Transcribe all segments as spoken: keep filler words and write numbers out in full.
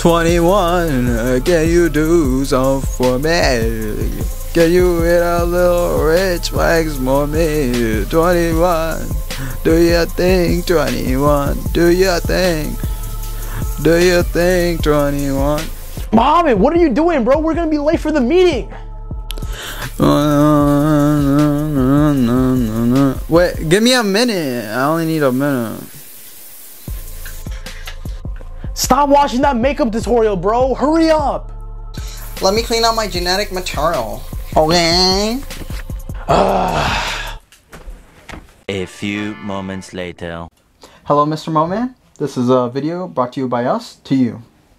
twenty-one, uh, can you do something for me? Can you hit a little rich flags for me? twenty-one, do you think? twenty-one, do you think? Do you think? twenty-one. Mohammed, what are you doing, bro? We're gonna be late for the meeting. Wait, give me a minute. I only need a minute. Stop watching that makeup tutorial, bro. Hurry up. Let me clean out my genetic material. Okay. A few moments later. Hello, Mister Moman. This is a video brought to you by us to you.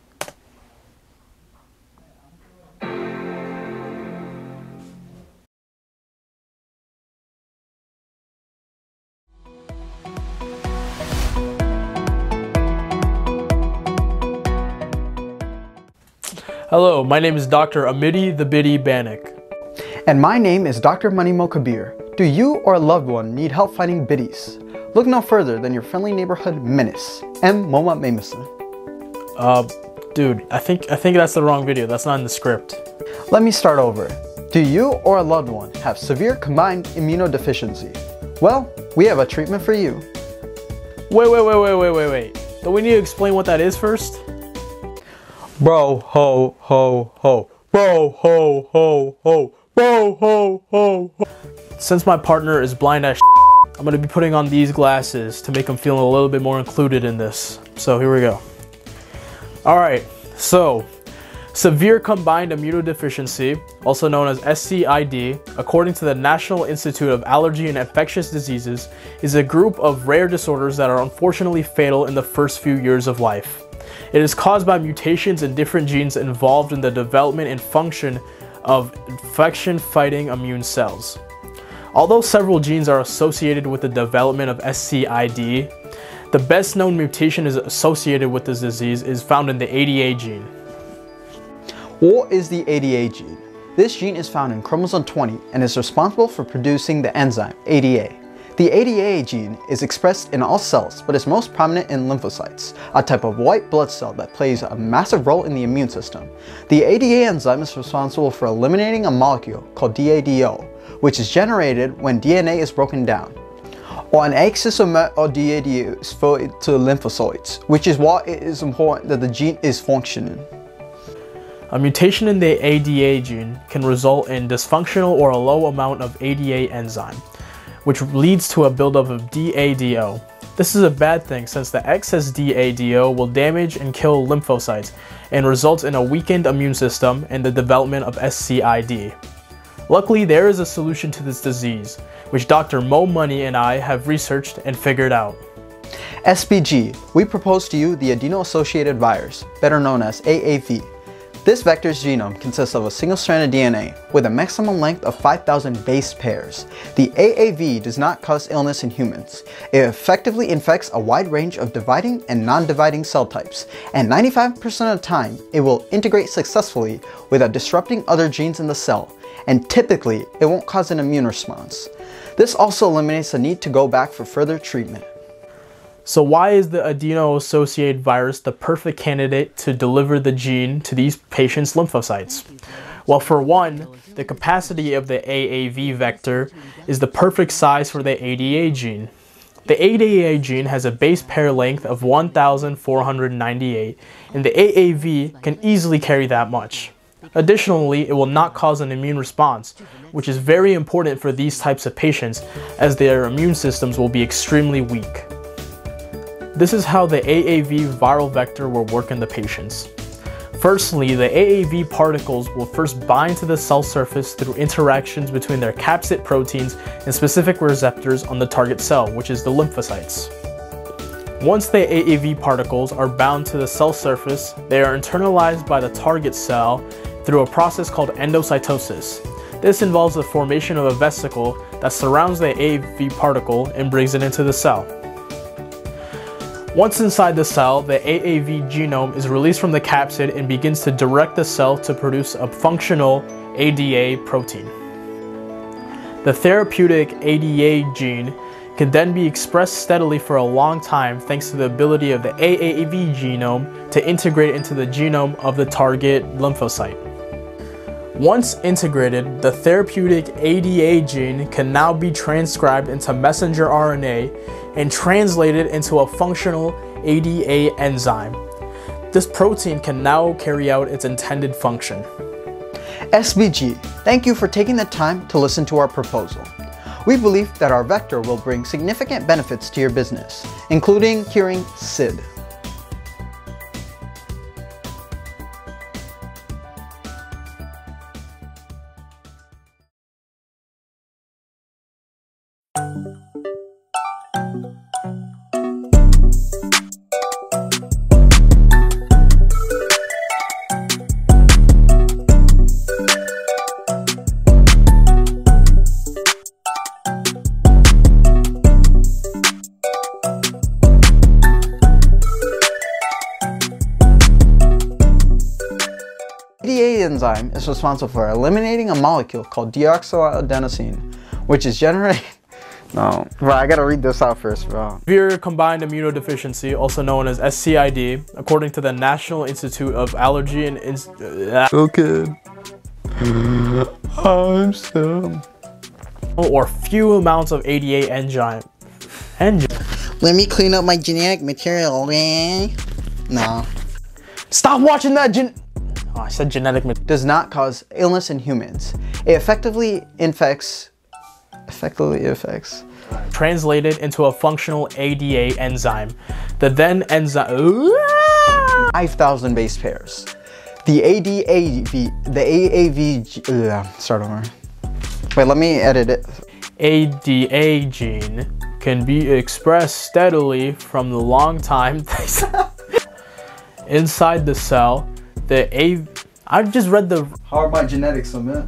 Hello, my name is Doctor Amity the Biddy Banik. And my name is Doctor Manimo Kabir. Do you or a loved one need help finding biddies? Look no further than your friendly neighborhood menace, M. Moma Mameson. Uh, dude, I think I think that's the wrong video. That's not in the script. Let me start over. Do you or a loved one have severe combined immunodeficiency? Well, we have a treatment for you. Wait, wait, wait, wait, wait, wait, wait. Don't we need to explain what that is first? Bro, ho, ho, ho. Bro, ho, ho, ho. Bro, ho, ho, ho. Since my partner is blind as I'm gonna be putting on these glasses to make him feel a little bit more included in this. So here we go. All right, so severe combined immunodeficiency, also known as S C I D, according to the National Institute of Allergy and Infectious Diseases, is a group of rare disorders that are unfortunately fatal in the first few years of life. It is caused by mutations in different genes involved in the development and function of infection-fighting immune cells. Although several genes are associated with the development of S C I D, the best known mutation is associated with this disease is found in the A D A gene. What is the A D A gene? This gene is found in chromosome twenty and is responsible for producing the enzyme A D A. The A D A gene is expressed in all cells, but is most prominent in lymphocytes, a type of white blood cell that plays a massive role in the immune system. The A D A enzyme is responsible for eliminating a molecule called D A D O, which is generated when D N A is broken down. Or an exosomet of D A D O is fed to lymphocytes, which is why it is important that the gene is functioning. A mutation in the A D A gene can result in dysfunctional or a low amount of A D A enzyme, which leads to a buildup of D A D O. This is a bad thing since the excess D A D O will damage and kill lymphocytes and results in a weakened immune system and the development of S C I D. Luckily, there is a solution to this disease, which Doctor Mo Money and I have researched and figured out. S P G, we propose to you the adeno-associated virus, better known as A A V. This vector's genome consists of a single-stranded D N A with a maximum length of five thousand base pairs. The A A V does not cause illness in humans. It effectively infects a wide range of dividing and non-dividing cell types, and ninety-five percent of the time, it will integrate successfully without disrupting other genes in the cell, and typically, it won't cause an immune response. This also eliminates the need to go back for further treatment. So why is the adeno-associated virus the perfect candidate to deliver the gene to these patients' lymphocytes? Well, for one, the capacity of the A A V vector is the perfect size for the A D A gene. The A D A gene has a base pair length of one thousand four hundred ninety-eight, and the A A V can easily carry that much. Additionally, it will not cause an immune response, which is very important for these types of patients as their immune systems will be extremely weak. This is how the A A V viral vector will work in the patients. Firstly, the A A V particles will first bind to the cell surface through interactions between their capsid proteins and specific receptors on the target cell, which is the lymphocytes. Once the A A V particles are bound to the cell surface, they are internalized by the target cell through a process called endocytosis. This involves the formation of a vesicle that surrounds the A A V particle and brings it into the cell. Once inside the cell, the A A V genome is released from the capsid and begins to direct the cell to produce a functional A D A protein. The therapeutic A D A gene can then be expressed steadily for a long time thanks to the ability of the A A V genome to integrate into the genome of the target lymphocyte. Once integrated, the therapeutic A D A gene can now be transcribed into messenger R N A and translated into a functional A D A enzyme. This protein can now carry out its intended function. S B G, thank you for taking the time to listen to our proposal. We believe that our vector will bring significant benefits to your business, including curing S I D. A D A enzyme is responsible for eliminating a molecule called deoxyadenosine, which is generated... No, bro, I gotta read this out first, bro. Severe combined immunodeficiency, also known as S C I D, according to the National Institute of Allergy and... Inst uh, Okay. I'm still... or few amounts of A D A enzyme. Enzyme. Let me clean up my genetic material, okay? No. Stop watching that gen- Oh, I said genetic material. Does not cause illness in humans. It effectively infects... Effectively affects... Translated into a functional A D A enzyme. The then enzyme... five thousand base pairs. The A D A V... The A A V... Ugh, start over. Wait, let me edit it. A D A gene can be expressed steadily from the long time inside the cell. The A... I've just read the... How are my genetics, Amit?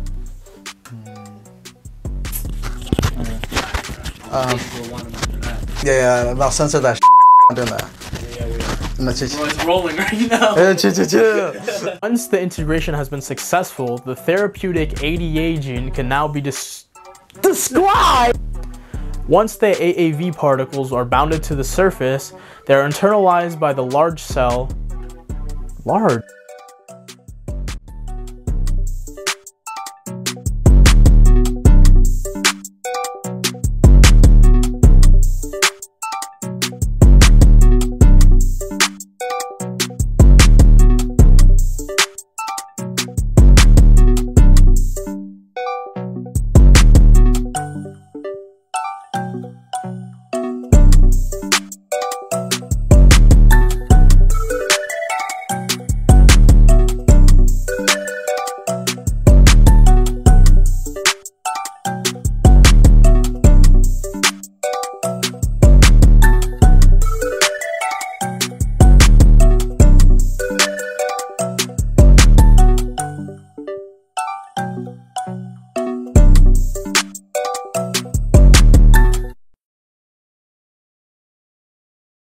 Um, yeah, yeah, I'll censor that. I'm doing that. Well, it's rolling right now. Once the integration has been successful, the therapeutic A D A gene can now be dis described. Once the A A V particles are bounded to the surface, they are internalized by the large cell. Large.